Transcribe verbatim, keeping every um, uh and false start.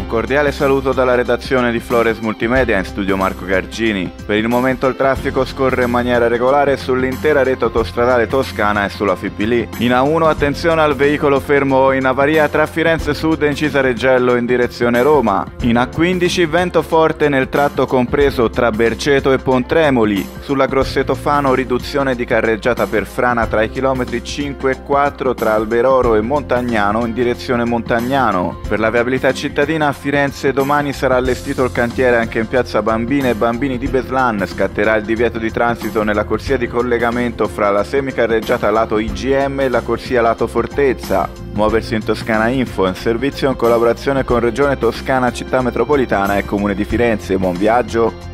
cordiale saluto dalla redazione di Flores Multimedia, in studio Marco Gargini. Per il momento il traffico scorre in maniera regolare sull'intera rete autostradale toscana e sulla F I P L. In A uno attenzione al veicolo fermo in avaria tra Firenze Sud e Incisa Reggello in direzione Roma. In A quindici vento forte nel tratto compreso tra Berceto e Pontremoli. Sulla Grosseto Fano riduzione di carreggiata per frana tra i chilometri cinque e quattro tra Alberoro e Montagnano in direzione Montagnano. Per la viabilità cittadina a Firenze domani sarà allestito il cantiere anche in piazza Bambine e Bambini di Beslan. Scatterà il divieto di transito nella corsia di collegamento fra la semicarreggiata lato I G M e la corsia lato Fortezza. Muoversi in Toscana Info, in servizio in collaborazione con Regione Toscana, Città Metropolitana e Comune di Firenze. Buon viaggio!